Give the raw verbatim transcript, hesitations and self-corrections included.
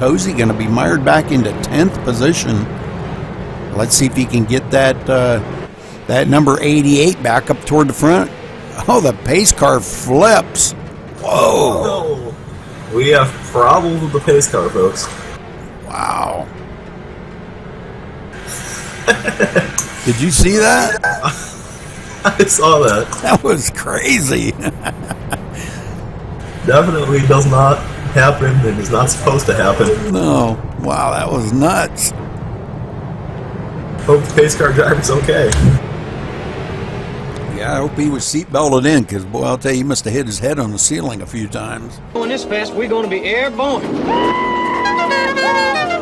Cozy going to be mired back into tenth position. Let's see if he can get that uh, that number eighty-eight back up toward the front. Oh, the pace car flips. Whoa. No. We have problems with the pace car, folks. Wow. Did you see that? I saw that. That was crazy. Definitely does not happen and is not supposed to happen. No. Wow, that was nuts. Hope the pace car driver's okay. Yeah, I hope he was seatbelted in, because, boy, I'll tell you, he must have hit his head on the ceiling a few times. Going this fast, we're going to be airborne.